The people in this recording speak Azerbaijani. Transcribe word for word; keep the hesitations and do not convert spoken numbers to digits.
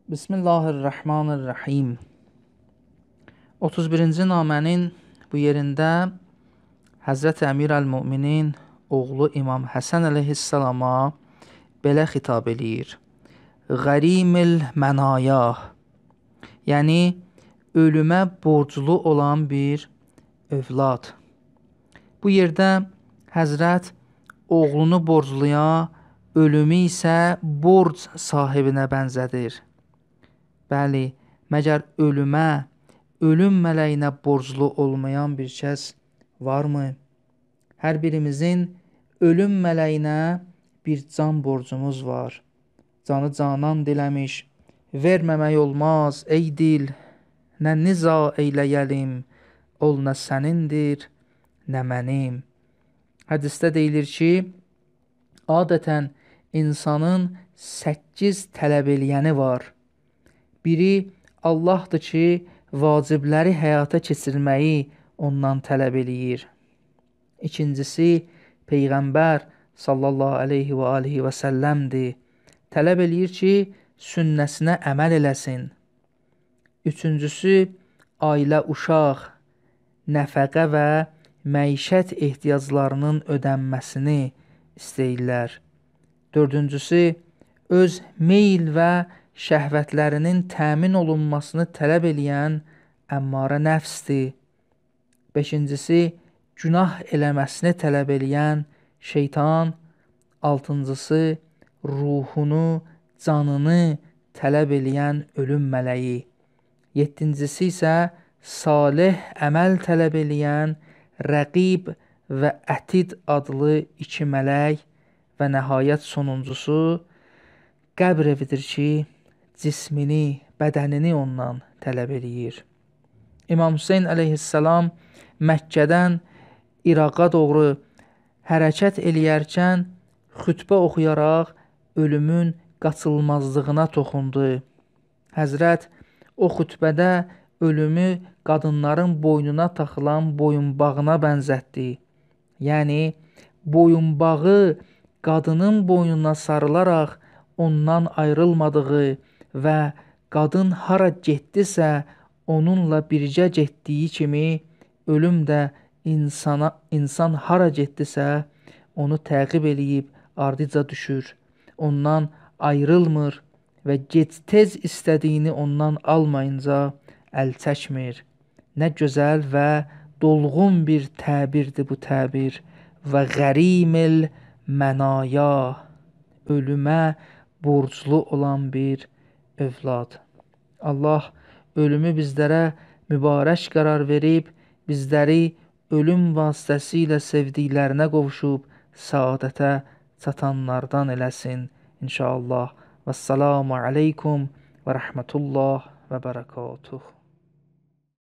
Bismillahirrahmanirrahim. otuz birinci namənin bu yerində Həzrəti Əmir əl-Müminin oğlu İmam Həsən əleyhissalama belə xitab eləyir. Qərimil mənaya, yəni ölümə borclu olan bir övlad. Bu yerdə Həzrət oğlunu borcluya, ölümü isə borc sahibinə bənzədir. Bəli, məgər ölümə, ölüm mələyinə borclu olmayan bir kəs varmı? Hər birimizin ölüm mələyinə bir can borcumuz var. Canı canan diləmiş, verməmək olmaz ey dil, nə niza eyləyəlim, ol nə sənindir, nə mənim. Hədisdə deyilir ki, adətən insanın səkkiz tələb eləyəni var. Biri Allahdır ki, vacibləri həyata keçirməyi ondan tələb eləyir. İkincisi, Peyğəmbər sallallahu aleyhi və alihi və səlləmdir. Tələb eləyir ki, sünnəsinə əməl eləsin. Üçüncüsü, ailə, uşaq, nəfəqə və məişət ehtiyaclarının ödənməsini istəyirlər. Dördüncüsü, öz meyl və şəhvətlərinin təmin olunmasını tələb eləyən əmmarə nəfsdir. Beşincisi, günah eləməsini tələb eləyən şeytan. Altıncısı, ruhunu, canını tələb eləyən ölüm mələyi. Yeddincisi isə salih əməl tələb eləyən rəqib və ətid adlı iki mələk və nəhayət sonuncusu qəbr evidir ki, cismini, bədənini ondan tələb eləyir. İmam Hüseyn əleyhissalam Məkkədən İraqa doğru hərəkət eləyərkən xütbə oxuyaraq ölümün qaçılmazlığına toxundu. Həzrət o xütbədə ölümü qadınların boynuna taxılan boyunbağına bənzətdi. Yəni, boyunbağı qadının boynuna sarılaraq ondan ayrılmadığı və qadın hara getdisə onunla birgə getdiyi kimi ölüm də insana, insan hara getdisə onu təqib eləyib ardıca düşür. Ondan ayrılmır və gec-tez istədiyini ondan almayınca əl çəkmir. Nə gözəl və dolğun bir təbirdir bu təbir. Və qərimil mənaya, ölümə borclu olan bir övlad. Allah ölümü bizlərə mübarək qərar verib, bizləri ölüm vasitəsilə sevdiklərinə qovuşub, saadətə çatanlardan eləsin inşallah. Vəssalamu aleykum və rəhmətullah və bərəkatuh.